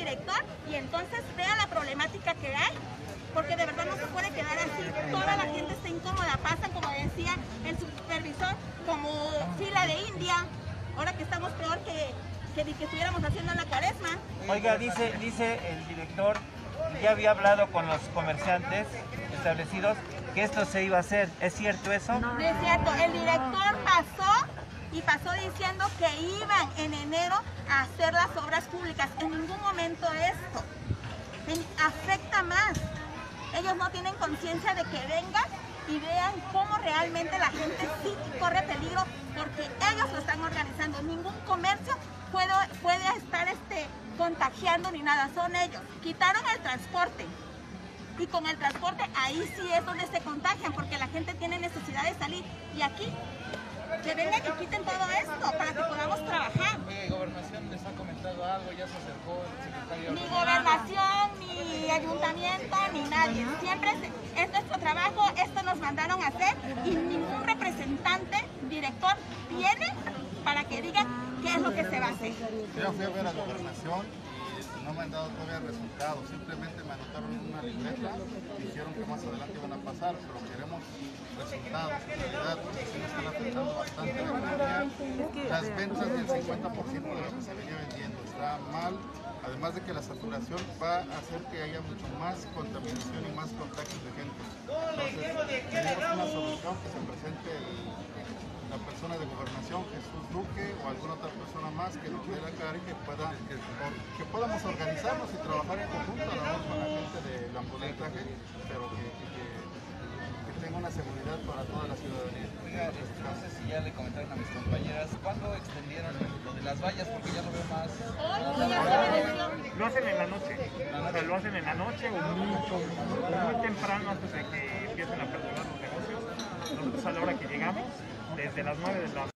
director y entonces vea la problemática que hay, porque de verdad no se puede quedar así. Toda la gente está incómoda, pasan, como decía el supervisor, como fila de India, ahora que estamos peor que estuviéramos haciendo la cuaresma. Oiga, dice el director, ya había hablado con los comerciantes establecidos que esto se iba a hacer. ¿Es cierto eso? No es cierto, el director pasó diciendo que iban en enero a hacer las obras públicas. En ningún momento esto afecta más. Ellos no tienen conciencia de que vengan y vean cómo realmente la gente sí corre peligro porque ellos lo están organizando. Ningún comercio puede estar contagiando ni nada, son ellos. Quitaron el transporte y con el transporte ahí sí es donde se contagian porque la gente tiene necesidad de salir y aquí que vengan y quiten todo esto para que podamos trabajar. ¿Gobernación les ha comentado algo? ¿Ya se acercó el secretario? Ni gobernación, ni ayuntamiento, ni nadie. Siempre es nuestro trabajo, esto nos mandaron a hacer y ningún representante, director, viene para que diga qué es lo que se va a hacer. Yo fui a ver a gobernación y no me han dado todavía resultados, simplemente me anotaron en una libreta, dijeron que más adelante iban a pasar, pero queremos resultados, en realidad, porque sí nos están afectando bastante la economía. Las ventas del 50% de lo que se venía vendiendo está mal, además de que la saturación va a hacer que haya mucho más contaminación y más contagios de gente. Entonces, tenemos una solución que se presente la persona de gobernación, Jesús Duque, o alguna otra persona más que nos dé la cara y que podamos organizarnos y trabajar en conjunto, no con la gente del ambulanciaje, pero que tenga una seguridad para toda la ciudadanía. Oiga, no sé si ya le comentaron a mis compañeras, ¿cuándo extendieron lo de las vallas? Porque ya lo veo más... Lo hacen en la noche, o sea, lo hacen en la noche o muy temprano antes de que empiecen a aperturar los negocios. Nosotros a la hora que llegamos, desde las 9 de la